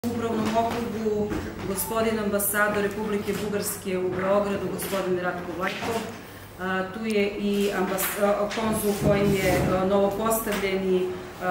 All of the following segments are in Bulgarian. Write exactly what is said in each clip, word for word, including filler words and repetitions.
U upravnom okrugu gospodin ambasador Republike Bugarske u Beogradu, gospodin Ratko Vlajkov. Tu je i konzul koji je novopostavljeni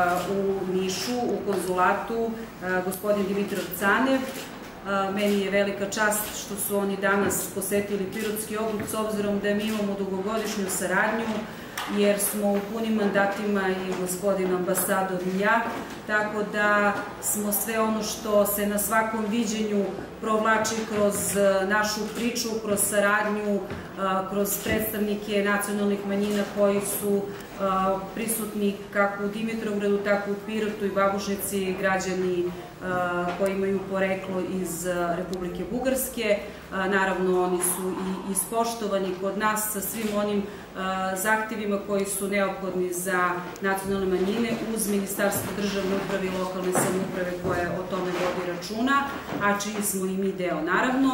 u Nišu, u konzulatu, gospodin Dimitrov Canev. Meni je velika čast što su oni danas posetili Pirotski okrug, s obzirom da mi imamo dugogodišnju saradnju, jer smo u punim mandatima i gospodin ambasador i ja, tako da smo sve ono što se na svakom viđenju provlači kroz našu priču, kroz saradnju, kroz predstavnike nacionalnih manjina koji su prisutni kako u Dimitrovgradu, tako u Pirotu i Babušnici, građani koji imaju poreklo iz Republike Bugarske. Naravno, oni su i ispoštovani kod nas sa svim onim zahtjevima koji su neophodni za nacionalne manjine uz Ministarstvo državne uprave i lokalne samouprave koje o tome vodi računa, a čiji smo i mi deo, naravno.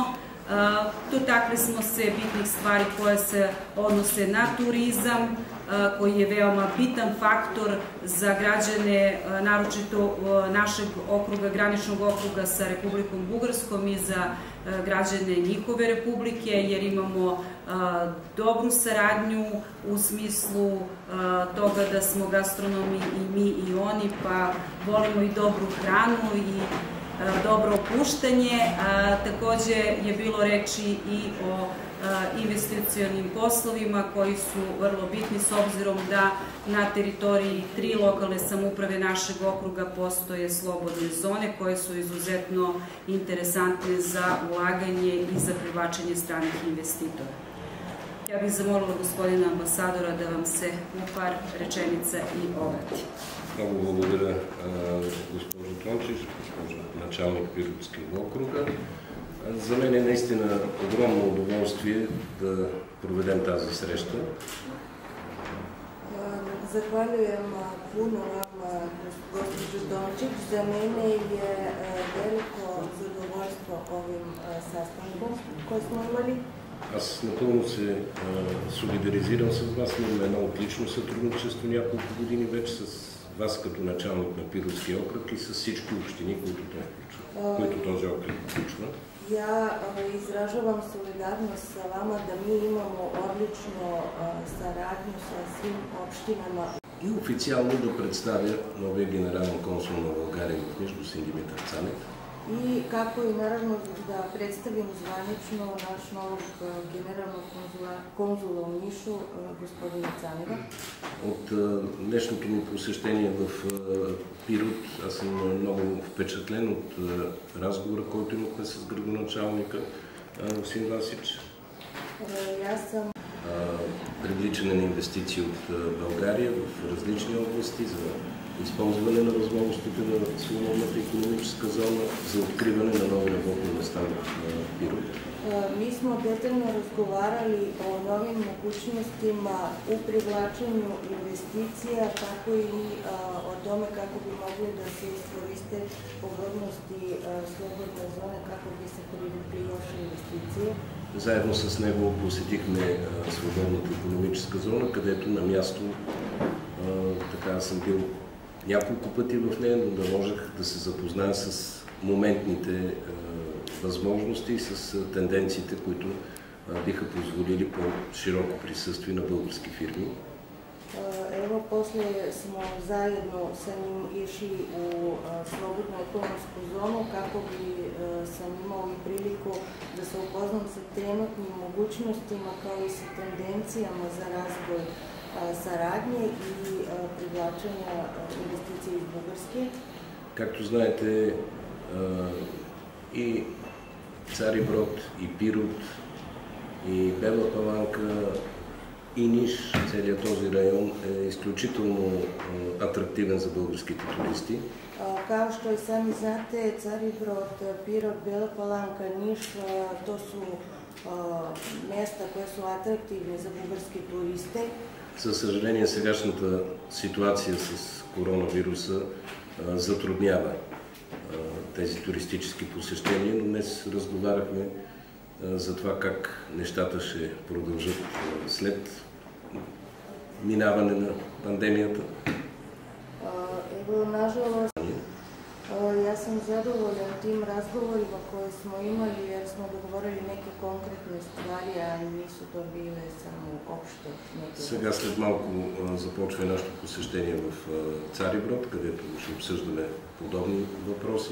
Dotakli smo se bitnih stvari koje se odnose na turizam, koji je veoma bitan faktor za građane, naročito našeg okruga, graničnog okruga sa Republikom Bugarskom i za građane njihove republike, jer imamo dobru saradnju u smislu toga da smo gastronomi i mi i oni, pa volimo i dobru hranu i dobro opuštanje. Takođe je bilo reči i o investicionim poslovima koji su vrlo bitni, s obzirom da na teritoriji tri lokalne samouprave našeg okruga postoje slobodne zone koje su izuzetno interesantne za ulaganje i za privlačenje stranih investitora. Ja bih zamolila gospodina ambasadora da vam se u par rečenica i obrati. Много благодаря, госпожо Тончич, госпожо началник Пиротския округа. За мен е наистина огромно удоволствие да проведем тази среща. Zahvaljujem puno vama, gospođo Dončić. Za mene je veliko zadovoljstvo ovim sastankom koji smo imali. Аз напълно се солидаризирам с вас. Имаме едно отлично сътрудничество няколко години вече с вас като началник на Пиротския окръг и с всички общини, които, той, които този окръг включва. Ja izražavam solidarnost sa vama da mi imamo odličnu saradnju sa svim opštinama. И официално да представя новия генерален консул на България в Ниш, господин Димитър Цанев. I kako i naravno da predstavim zvanično naš novog generalnog konzula у Nišu, gospodina Caneva. От днешното ми посещение в Пирот, аз съм много впечатлен от разговора, който имахме с градоначалника Син Васич. Привличане на инвестиции от България в различни области за използване на възможностите на свободната икономическа зона, за откриване на нови работни места в Пирот. Mi smo detaljno razgovarali o novim mogućnostima u privlačenju investicija, tako i o tome kako bi mogli da se iskoriste pogodnosti slobodne zone, kako bi se privukli još investicije. Заедно с него посетихме свободната икономическа зона, където на място така съм бил няколко пъти в нея, но да можех да се запозная с моментните възможности и с тенденциите, които биха позволили по-широко присъствие на български фирми. Evo, posle smo zajedno sa njim išli u slobodnu ekonomsku zonu kako bi sam imao i priliku da se upoznam sa trenutnim mogućnostima kao i sa tendencijama za razvoj saradnje и привлачения инвестиции из Български. Както знаете, и Цариброд, и Пирот, и Бела Паланка, и Ниш, целият този район е изключително атрактивен за българските туристи. Kao što i sami znate, Caribrod, Pirot, Bela Palanka, Niš, to su mjesta koje su atraktivne za български туристи. Със съжаление, сегашната ситуация с коронавируса а, затруднява а, тези туристически посещения, но днес разговаряхме а, за това как нещата ще продължат а, след минаване на пандемията. Evo, nažalost, ja sam sam zadovoljan tim razgovorima koje smo imali jer smo dogovorili neke konkretne stvari, a nisu to bile само общо. Сега след малко започва и нашето посещение в Цариброд, където ще обсъждаме подобни въпроси.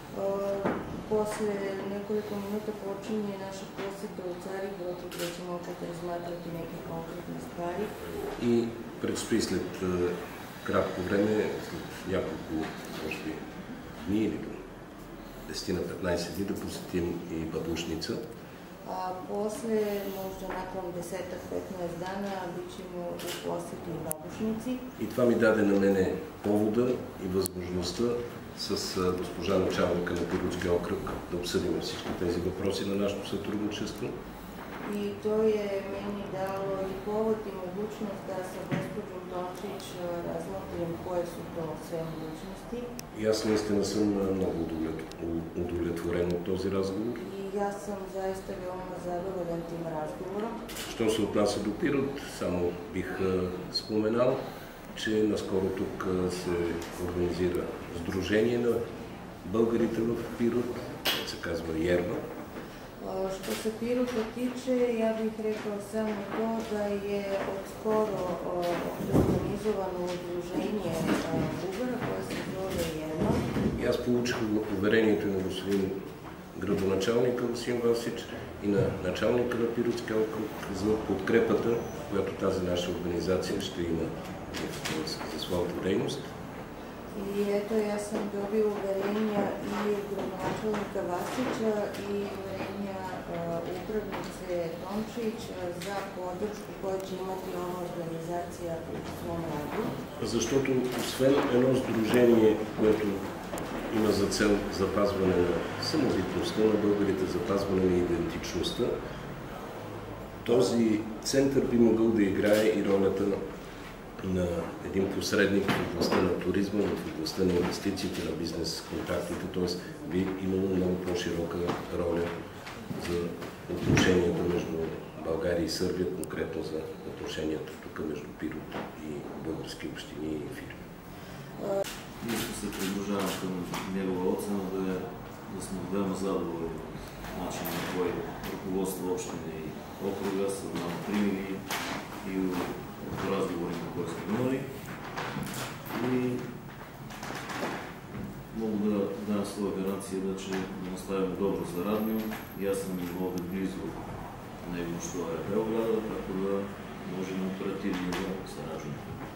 После nekoliko minuta počinje naša posjeta u Цариброд, gdje ćemo opet razmatrati neke konkretne stvari. И предстои след кратко време, след няколко, може би, дни или до десет на петнайсет дни да посетим и Бабушница. A posle, možda nakon deset-petnaest dana, bit ćemo u posjeti Babušnici. И това ми даде на мене повода и възможността с госпожа началника на Пиротския окръг да обсъдим всички тези въпроси на нашето сътрудничество. I to je meni dalo i povod i mogućnost da sa gospođom Тончич razmotrim koje su to sve mogućnosti. И аз наистина съм много удовлетворен от този разговор. И аз съм zaista veoma zadovoljan tim razgovorom. Що се отнася до Пирот, само бих споменал, че наскоро тук се организира Сдружение на българите в Пирот, се казва Ерба. Što se Pirota tiče, ja bih rekao samo to da je odskoro organizovano udruženje Bugara koje se zove Ерба. И аз получих уверението на господин градоначалника Васил Васич и на началника на Пиротския окръг за подкрепата, която тази наша организация ще има за своята дейност. I eto, ja sam dobio uverenja i gradonačelnika Vasića i uverenja upravnice Тончич za podršku koju će imati ova organizacija u svom radu. Защото освен едно сдружение, което има за цел запазване на самобитността на българите, запазване на идентичността, този център би могъл да играе и ролята на един посредник в областта на туризма, в областта на инвестициите, на бизнес контактите, т.е. би имало много по-широка роля за отношенията между България и Сърбия, конкретно за отношенията тук между Пирот и български общини и фирми. Ние ще се придружаваме към негова оцена да, да сме veoma zadovoljni načinom na koji rukovodstvo opštine i okruga su nam primili i u razgovorima koje smo imali. И мога да дам своя гаранция да че наставим добро зарадно. И аз съм овде близо него, що е Белграда, така да можем оперативно да сараđujemo.